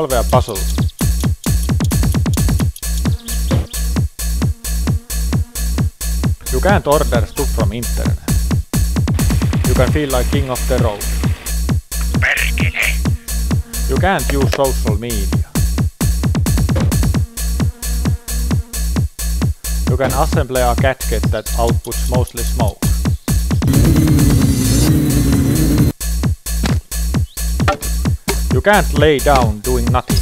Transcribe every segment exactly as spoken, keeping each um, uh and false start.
solve a puzzle. You can't order stuff from internet. You can feel like king of the road. Perkele! You can't use social media. You can assemble a gadget that outputs mostly smoke. You can't lay down doing nothing.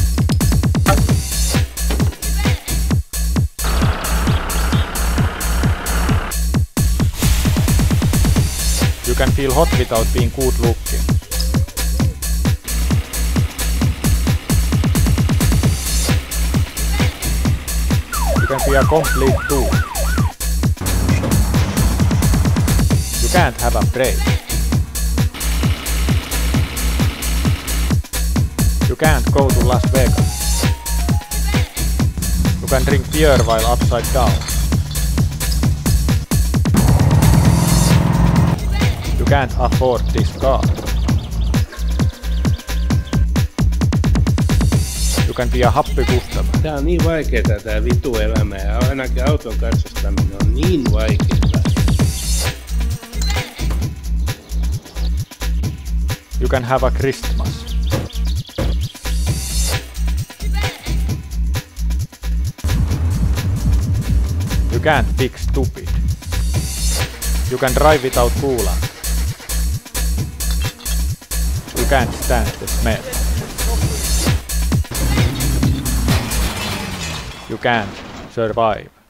You can feel hot without being good looking. You can be a complete tool. You can't have a break. You can't go to Las Vegas. You can drink beer while upside down. You can't afford this car. You can be a happy customer. Tää on niin vaikeeta tää vitu elämä ja ainakin auton katsastaminen on niin vaikeeta. You can have a Christmas. You can't fix stupid. You can drive without coolant. You can't stand the smell. You can't survive.